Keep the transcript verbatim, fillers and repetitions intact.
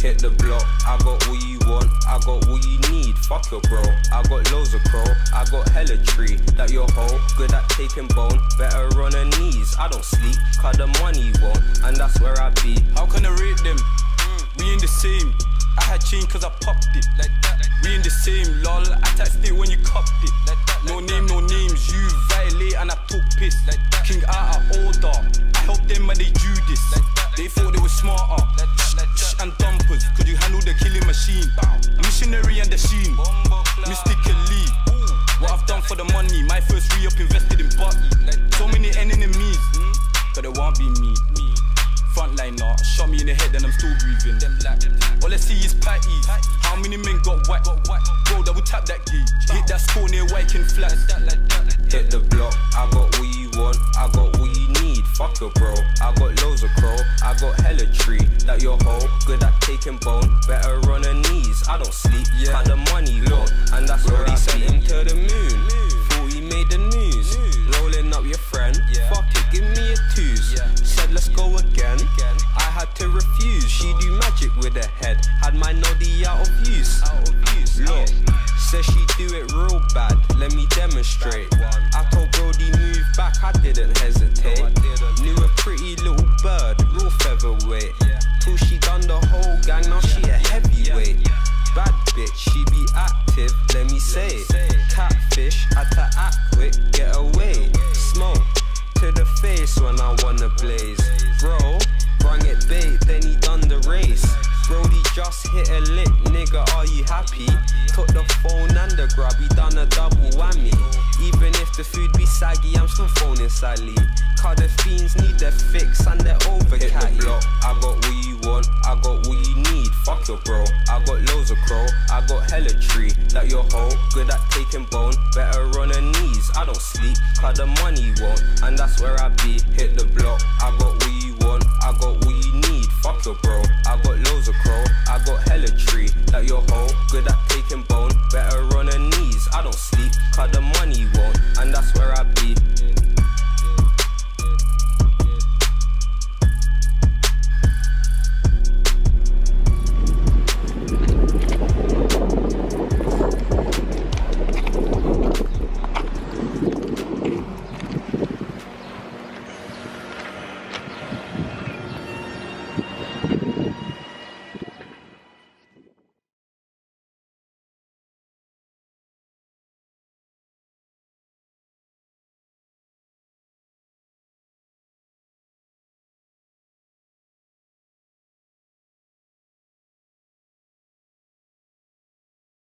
Hit the block, I got what you want, I got what you need. Fuck your bro, I got loads of crow, I got hella tree. That your hoe, good at taking bone, better on her knees. I don't sleep, cause the money won't, and that's where I be. How can I rate them? We in the same. I had change cause I popped it. Like that. We in the same, lol. I taxed it when you copped it. Like that. No name, no names. You violate and I took piss. Like that. King out of order. I helped them when they do this. Like that. They thought they were smarter. Like that. Like that. And dumpers. Could you handle the killing machine? Missionary and the sheen. Mystically. What I've done for the money. My first re-up invested in body. Like so many enemies. But it won't be me. Frontliner, shot me in the head and I'm still breathing. All I see is patties. How many men got whacked? Bro, double tap that key. Hit that score near Wyking Flat. Hit the block, I got what you want, I got what you need. Fuck your bro, I got loads of crow, I got hella tree. That your hoe, good at taking bone, better on her knees. I don't sleep, yeah. Had the money low, and that's where I sent him to the moon. Thought he made the news, rolling up your friend. Fuck it, give me a twos. Said let's go again. I had to refuse. She do magic with her head. Had my noddy out of use. Look, says she do it real bad. Let me demonstrate. I told Brody move back. I didn't hesitate. Knew a pretty little bird, real featherweight. Till she done the whole gang. Now she a heavyweight. Bad bitch, she be active. Let me say. Catfish, had to act quick. Get away. Smoke to the face when I wanna blaze. Bro, brung it bait, then he done the race. Brody just hit a lick, nigga, are you happy? Took the phone and the grab, he done a double whammy. Even if the food be saggy, I'm still phoning Sally. Cause the fiends need their fix and they're over catty. Hit the block, I got what you want, I got what you need. Fuck your bro, I got loads of crow, I got hella tree. That your hoe, good at taking bone, better on her knees. I don't sleep, cause the money won't, and that's where I be. Hit the block, I got what you want, I got what you need. Fuck your bro, I got loads of crow, I got hella tree. That your hoe, good at taking bone.